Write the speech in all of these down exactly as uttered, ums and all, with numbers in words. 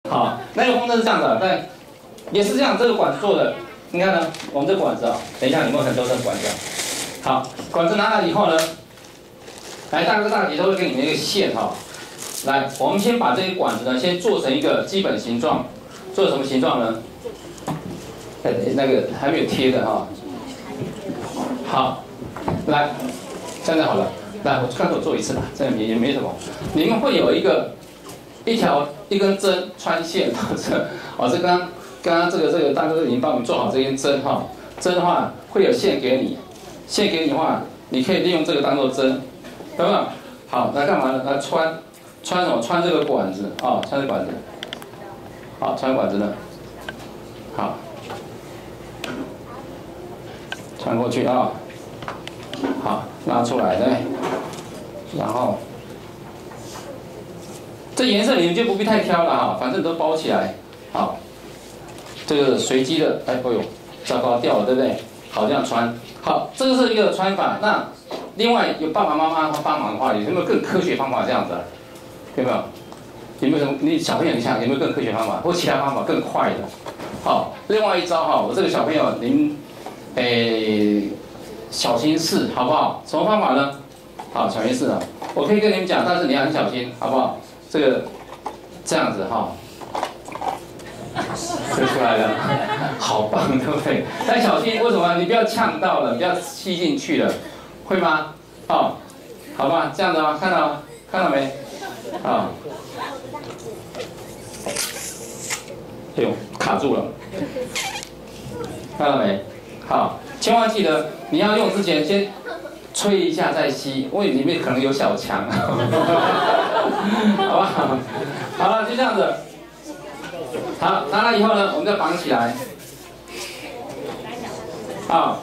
好，那个风筝是这样的，但也是这样，这个管子做的。你看呢，我们这管子啊，等一下有没有很多的管子？好，管子拿来以后呢，来大哥大姐都会给你们一个线哈。来，我们先把这个管子呢，先做成一个基本形状，做什么形状呢？呃，那个还没有贴的哈。好，来，这样就好了。来，我刚才我做一次吧，这样也也没什么。你们会有一个一条一根针穿线到这，哦，这刚刚刚这个这个大哥已经帮我们做好这根针哈。针的话会有线给你，线给你的话，你可以利用这个当做针，对吧？好，来干嘛呢？来穿。穿什么？穿这个管子啊、哦，穿这个管子。好，穿管子呢。好，穿过去啊、哦。好，拉出来对。然后，这颜色你们就不必太挑了哈，反正都包起来。好，这个随机的，哎，哎呦，糟糕掉了，对不对？好，这样穿。好，这个是一个穿法。那另外有爸爸妈妈帮忙的话，有没有更科学方法这样子？有没有？有没有什么？你小朋友，你想有没有更科学方法，或其他方法更快的？好，另外一招哈，我这个小朋友您，诶，小心试好不好？什么方法呢？好，小心试啊！我可以跟你们讲，但是你要很小心，好不好？这个这样子哈，就出来了，好棒，对不对？但小心，为什么？你不要呛到了，不要吸进去了，会吗？哦，好吧，这样子啊，看到吗？看到没？啊，哎呦，卡住了，看到没？好，千万记得你要用之前先吹一下再吸，因为里面可能有小强，好不好？好了，就这样子。好，拿来以后呢，我们再绑起来。啊，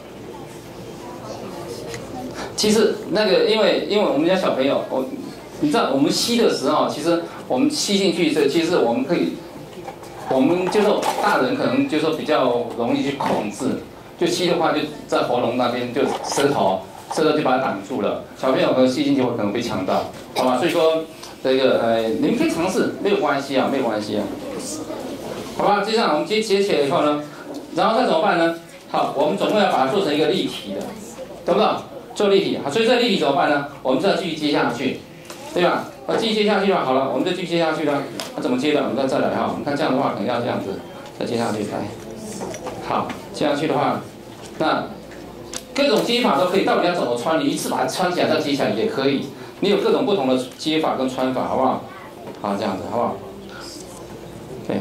其实那个，因为因为我们家小朋友，我。你知道我们吸的时候，其实我们吸进去，这其实我们可以，我们就是大人可能就是说比较容易去控制，就吸的话就在喉咙那边，就舌头，舌头就把它挡住了。小朋友可能吸进去会可能被呛到，好吧？所以说这个呃，你们可以尝试，没有关系啊，没有关系啊，好吧？接下来我们接接起来以后呢，然后再怎么办呢？好，我们总共要把它做成一个立体的，懂不懂？做立体，好，所以这立体怎么办呢？我们就要继续接下去。对吧？啊，继续接下去了，好了，我们就继续接下去了。那、啊、怎么接的？我们再再来哈。我们看这样的话，可能要这样子，再接下去来。好，接下去的话，那各种接法都可以。到底要怎么穿？你一次把它穿起来再接起来也可以。你有各种不同的接法跟穿法，好不好？好，这样子，好不好？对。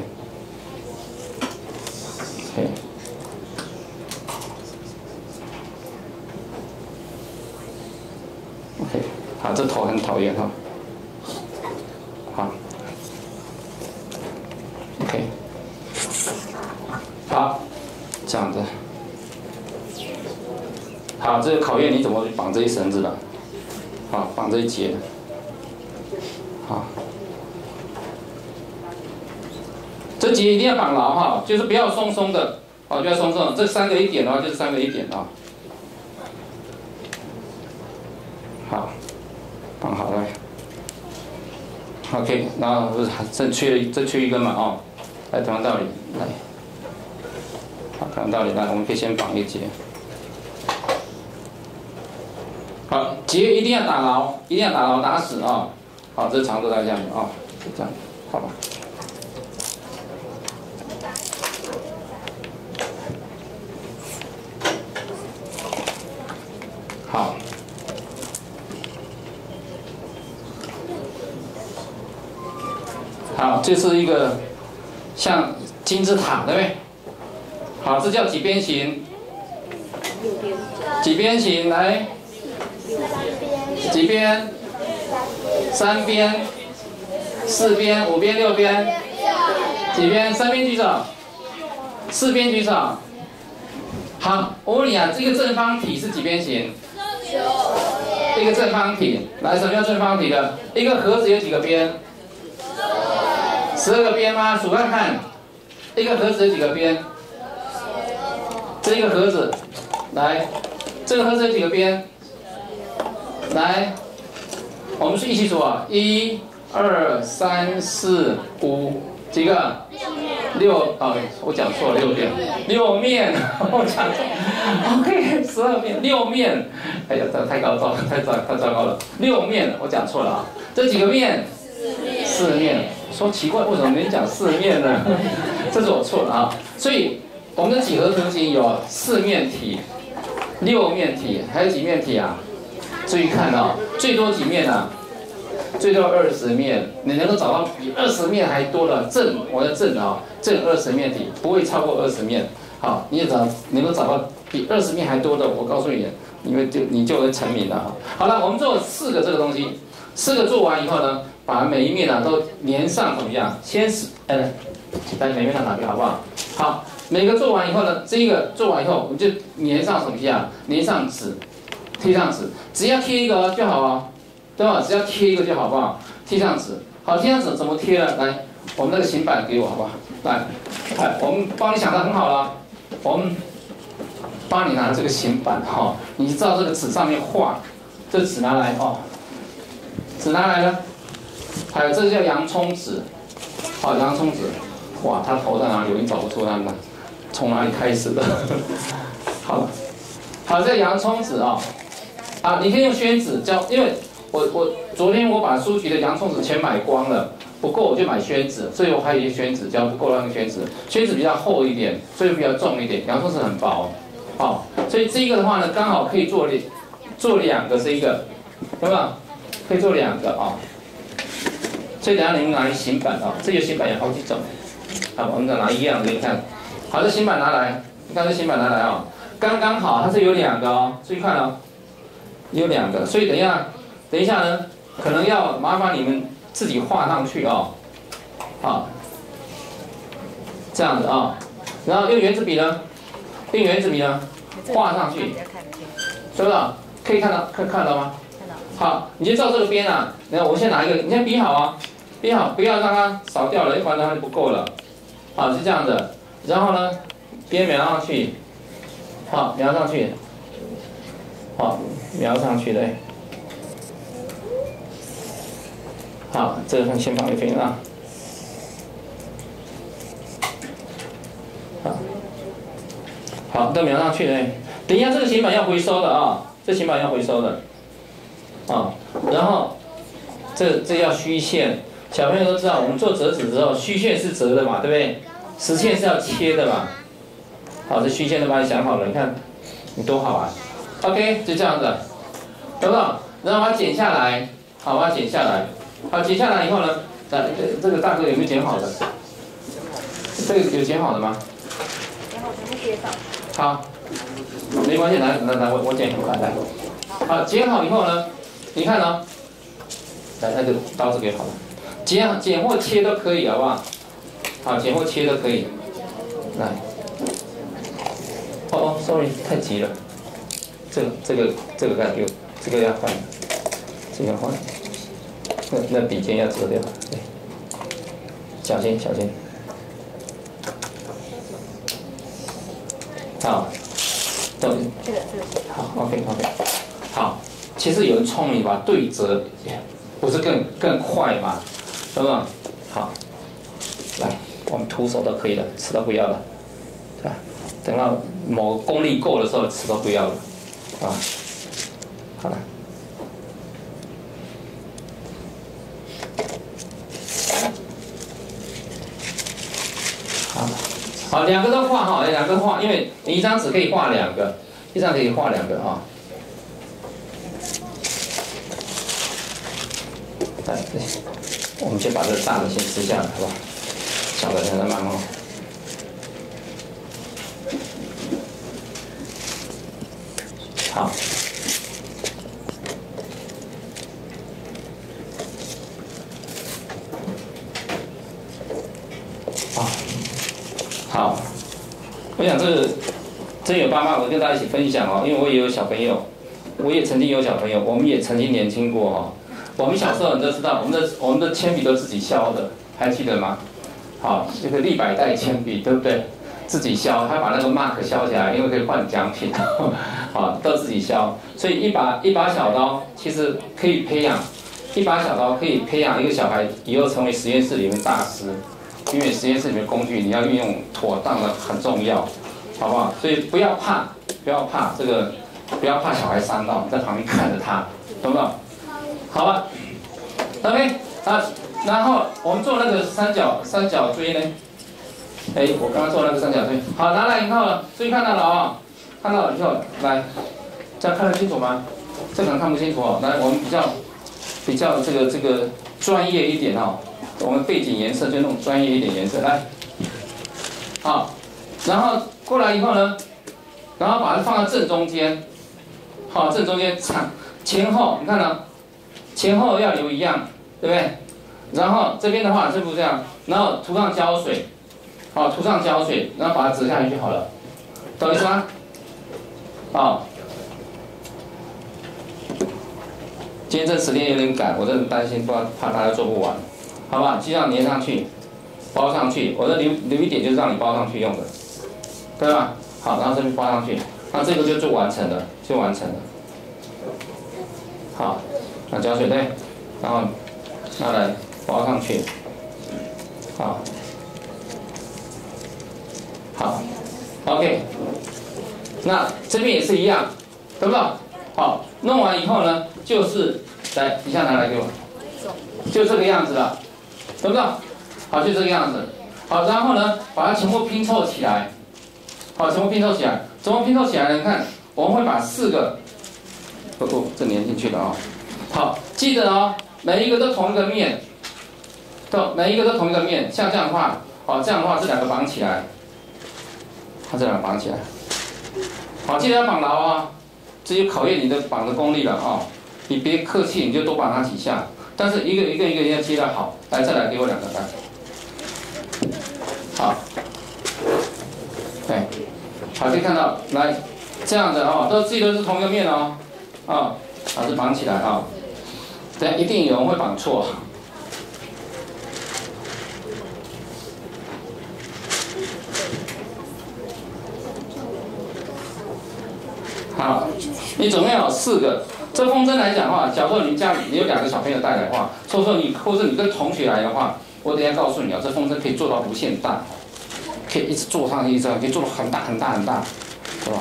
对。OK， 好，这头很讨厌哈。好 ，OK， 好，这样子，好，这个考验你怎么去绑这一绳子了，好，绑这一节，好，这节一定要绑牢哈，就是不要松松的，好，不要松松的，这三个一点的话就是三个一点啊，好，绑好了。OK， 然后不是这缺这缺一根嘛哦，来同样道理来，好同样道理来，我们可以先绑一节，好结一定要打牢，一定要打牢打死啊、哦，好这长度大概这样子啊、哦，就这样，好吧。好。好，这是一个像金字塔，对不对？好，这叫几边形？几边形？来，几边？三边、四边、五边、六边？几边？三边举手，四边举手。好，我问你啊，这个正方体是几边形？一个正方体。来，什么叫正方体的？一个盒子有几个边？十二个边吗？数看看，一个盒子有几个边？这一个盒子，来，这个盒子有几个边？来，我们是一起数啊，一、二、三、四、五、 几个？六哦，我讲错了，六遍，六面，我讲错 ，OK， 十二面，六面，哎呀，这太高糟，太糟，太糟糕了，六面，我讲错了啊，这几个面？四面，说奇怪，为什么没讲四面呢？这是我错了啊，所以我们的几何图形有四面体、六面体，还有几面体啊？注意看啊，最多几面啊？最多二十面，你能够找到比二十面还多的正，我的正啊，正二十面体不会超过二十面。好，你也找能够找到比二十面还多的，我告诉你，你们就你就会成名了哈。好了，我们做四个这个东西，四个做完以后呢，把每一面啊都连上怎么样？先是呃，在每面上哪边好不好？好，每个做完以后呢，这一个做完以后，我们就连上什么呀？连上纸，贴上纸，只要贴一个就好啊。对吧？只要贴一个就好，不好？贴上纸，好，贴上纸怎么贴呢？来，我们那个型板给我，好不好？来，来，我们帮你想的很好了，我们帮你拿这个型板哈、哦，你照这个纸上面画，这纸拿来哦，纸拿来了，还有这个叫洋葱纸，好，洋葱纸，哇，它头在哪里？我已经找不出它了，从哪里开始的？好，好，这洋葱纸啊、哦，啊，你可以用宣纸胶，因为。我我昨天我把书局的洋葱纸全买光了，不够我就买宣纸，所以我还有一些宣纸胶不够那个宣纸，宣纸比较厚一点，所以比较重一点，洋葱纸很薄，好、哦，所以这个的话呢，刚好可以做两做两个这一个，有没有？可以做两个啊、哦，所以等下你们拿一型板啊、哦，这个型板有好几种，好，我们再拿一样给你看，好，这型板拿来，你看这型板拿来啊、哦，刚刚好，它是有两个哦，注意看哦，有两个，所以等一下。等一下呢，可能要麻烦你们自己画上去哦，好，这样子啊、哦，然后用圆珠笔呢，用圆珠笔呢画上去，是不是？可以看到，看看到吗？好，你就照这个边啊，然后我先拿一个，你先比好啊，比好，不要让它少掉了，要不然它就不够了。好，是这样的，然后呢，边描上去，好，描上去，好，描上去对。好，这个先放一边啊。好，好，都描上去了。等一下，这个型板要回收的啊，这型板要回收的。啊，然后这这要虚线，小朋友都知道，我们做折纸的时候，虚线是折的嘛，对不对？实线是要切的嘛。好，这虚线都帮你想好了，你看，你多好啊。OK， 就这样子，懂不懂？然后把它剪下来，好，把它剪下来。好，剪下来以后呢，这这个大哥有没有剪好的？这个有剪好的吗？剪好全部贴上。好，没关系，来来来，我我剪很快来。好，剪好以后呢，你看哦，来那个刀子给好了，剪剪或切都可以，好不好？好，剪或切都可以。来，哦哦 ，sorry， 太急了，这个这个这个该丢，这个要换，这个要换。那那笔尖要折掉，对，小心小心。好，都这个这个好 ，OK OK， 好。其实有人聪明吧，对折不是更更快吗？是吧？好，来，我们徒手都可以了，尺都不要了，是吧？等到某功力够的时候，尺都不要了，啊，好了。好，好，两个都画哈，两个画，因为你一张纸可以画两个，一张可以画两个啊。来，我们先把这个大的先撕下来，好不好？小的现在慢慢。好。好。好。我想这个真有爸妈，我跟大家一起分享哦，因为我也有小朋友，我也曾经有小朋友，我们也曾经年轻过哦。我们小时候你都知道，我们的我们的铅笔都自己削的，还记得吗？好，这个立百代铅笔，对不对？自己削，他把那个 mark 削起来，因为可以换奖品，好，都自己削。所以一把一把小刀，其实可以培养，一把小刀可以培养一个小孩以后成为实验室里面大师。 因为实验室里面工具你要运用妥当的很重要，好不好？所以不要怕，不要怕这个，不要怕小孩伤到，在旁边看着他，懂不懂？好了 ，OK 啊，然后我们做那个三角三角锥呢？哎，我刚刚做那个三角锥，好，拿来以后了，注意看到了啊、哦，看到了以后来，这样看得清楚吗？这可能看不清楚哦。来，我们比较比较这个这个专业一点哦，我们背景颜色就那种专业一点颜色来，好，然后过来以后呢，然后把它放在正中间，好，正中间长前后，你看呢、前后要留一样，对不对？然后这边的话是不是这样？然后涂上胶水。好，涂上胶水，然后把它折下去就好了，懂意思吗？好，今天这时间有点赶，我真的担心，不然怕大家做不完，好吧？尽量粘上去，包上去，我这留留一点就是让你包上去用的，对吧？好，然后这边包上去，那这个就就完成了，就完成了。好，拿胶水对，然后拿来包上去，好。好 ，OK， 那这边也是一样，对不对？好，弄完以后呢，就是来一下拿来给我，就这个样子了，对不对？好，就这个样子。好，然后呢，把它全部拼凑起来，好，全部拼凑起来，怎么拼凑起来呢？你看，我们会把四个，不不，这粘进去了啊、哦。好，记得哦，每一个都同一个面，都每一个都同一个面，像这样的话，好，这样的话这两个绑起来。它这两绑起来，好，记得要绑牢啊！这就考验你的绑的功力了啊、哦！你别客气，你就多绑它几下。但是一个一个一个要接得好。来，再来给我两个来。好，对，好，可以看到，来这样的哦，都记得是同一个面哦，啊、哦，把这绑起来啊、哦。等下一定有人会绑错。好，你总共有四个。这风筝来讲的话，假如说你家里你有两个小朋友带来的话，或者说你或者你跟同学来的话，我等一下告诉你啊，这风筝可以做到无限大，可以一直做上去，一直可以做到很大很大很大，是吧？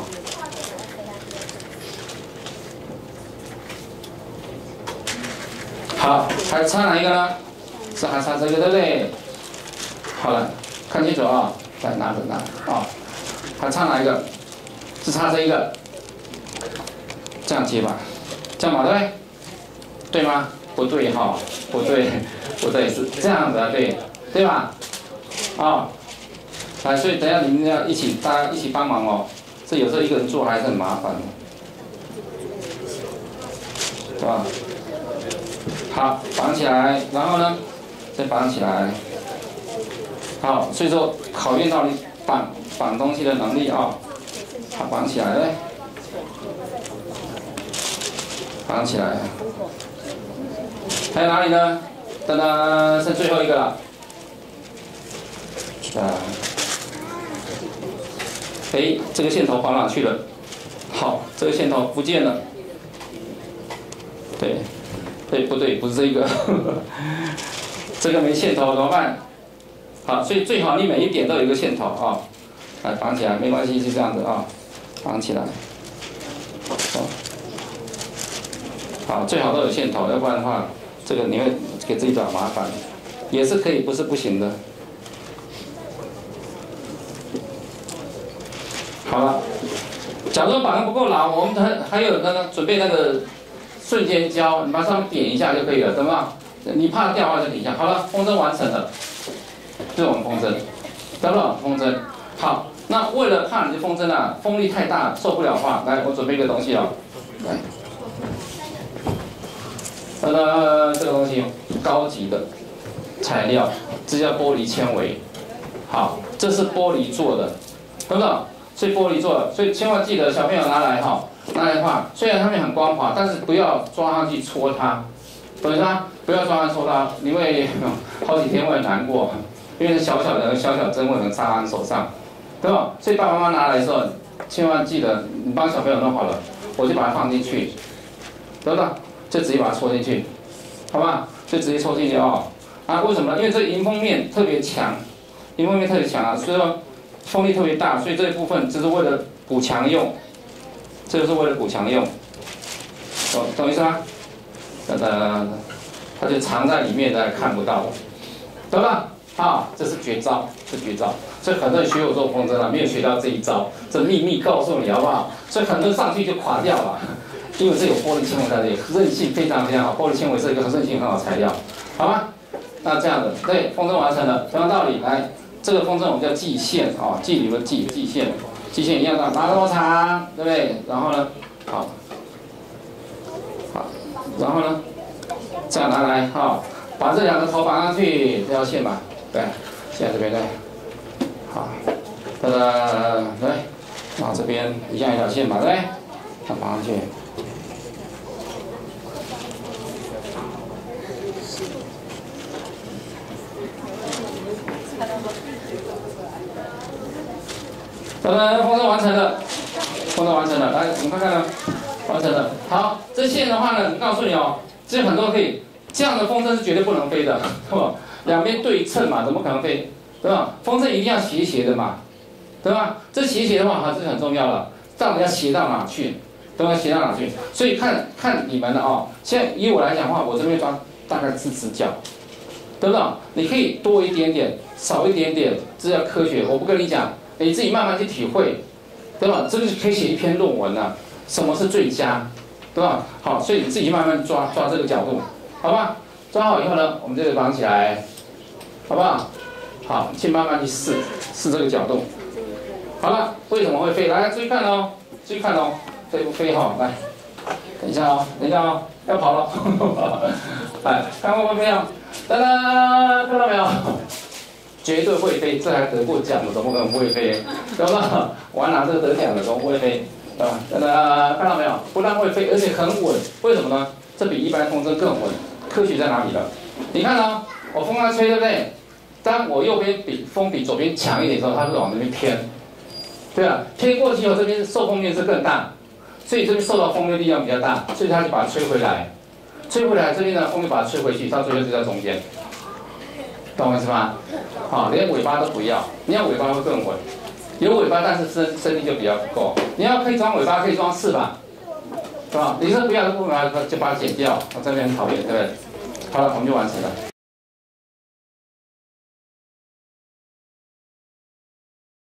好，还差哪一个呢？是还差这个对不对？好了，看清楚啊，来拿着拿着啊，还差哪一个？是差这一个。这样接吧，这样吧，对不对？对吗？不对哈，不对，不对，是这样的，对，对吧？啊、哦，来，所以等一下你们要一起，大家一起帮忙哦。这有时候一个人做还是很麻烦的，是吧？好，绑起来，然后呢，再绑起来。好，所以说考验到你绑绑东西的能力啊、哦。好，绑起来，对。绑起来，还有哪里呢？噔噔，剩最后一个了。啊，哎，这个线头跑哪去了？好，这个线头不见了。对，对不对？不是这个，这个没线头怎么办？好，所以最好你每一点都有一个线头啊，来绑起来，没关系，就这样子啊，绑起来。好。好，最好都有线头，要不然的话，这个你会给自己找麻烦，也是可以，不是不行的。好了，假如绑得不够牢，我们还还有那个准备那个瞬间胶，你把上面点一下就可以了，懂吗？你怕掉的话就点一下。好了，风筝完成了，这是我们风筝，懂不懂？风筝。好，那为了怕你的风筝啊风力太大受不了的话，来，我准备一个东西哦，来。呃，这个东西高级的材料，这叫玻璃纤维。好，这是玻璃做的，懂不懂？所以玻璃做的，所以千万记得小朋友拿来哈，拿来的话，虽然上面很光滑，但是不要抓上去戳它，懂吗？不要抓上去戳它，你会好几天会很难过，因为小小的小小针会能插在手上，对吧？所以爸爸妈妈拿来的时候，千万记得，你帮小朋友弄好了，我就把它放进去，懂不懂？就直接把它戳进去，好吧？就直接戳进去哦。啊，为什么呢？因为这个迎风面特别强， 迎风面特别强啊，所以说风力特别大，所以这一部分就是为了补强用，这就是为了补强用，懂懂意思吗？等等，它就藏在里面，大家看不到，懂吧？啊，这是绝招，这绝招。所以很多人学我做风筝啊，没有学到这一招，这秘密告诉你好不好？所以很多人上去就垮掉了，因为这有玻璃纤维在这里，韧性非常非常好。玻璃纤维是一个韧性很好的材料，好吗？那这样子，对，风筝完成了，同样道理，来，这个风筝我们叫系线啊，系里面系系线，系线一样的，拿多长，对不对？然后呢，好，好，然后呢，这样拿来哈，把这两个头绑上去，这条线吧，对，线这边对。好，哒哒，对，然后这边一样一条线嘛，对，这样绑上去。咱们风筝完成了，风筝完成了，来，我们看看呢，完成了。好，这线的话呢，告诉你哦，这很多可以，这样的风筝是绝对不能飞的，是吧？两边对称嘛，怎么可能飞？对吧？风筝一定要斜斜的嘛，对吧？这斜斜的话，哈，这就很重要了。这样要斜到哪去？都要斜到哪去？所以看看你们的哦。现在以我来讲的话，我这边抓大概是直角，对不对？你可以多一点点，少一点点，这叫科学。我不跟你讲，你自己慢慢去体会，对吧？这个可以写一篇论文啊。什么是最佳，对吧？好，所以你自己慢慢抓抓这个角度，好吧？抓好以后呢，我们这个绑起来，好不好？好，去慢慢去试试这个角度。好了，为什么会飞？来，注意看哦，注意看哦，飞不飞哈？来，等一下哦，等一下哦，要跑了。来，看会不会飞啊？哒哒，看到没有？绝对会飞，这还得过奖的，怎么可能不会飞？对吧？我还拿这个得奖的，怎么不会飞？对吧？哒哒，看到没有？不但会飞，而且很稳。为什么呢？这比一般风筝更稳。科学在哪里呢？你看哦，我风在吹，对不对？当我右边比风比左边强一点的时候，它会往那边偏，对啊，偏过去以后，这边受风面是更大，所以这边受到风的力量比较大，所以它就把它吹回来，吹回来这边呢，风就把它吹回去，到最后就在中间，懂我意思吗？好，连尾巴都不要，你要尾巴会更稳，有尾巴但是身身力就比较不够，你要可以装尾巴，可以装翅膀，是吧？你是不要的部分就把它剪掉，我这边很讨厌，对不对？好了，我们就完成了。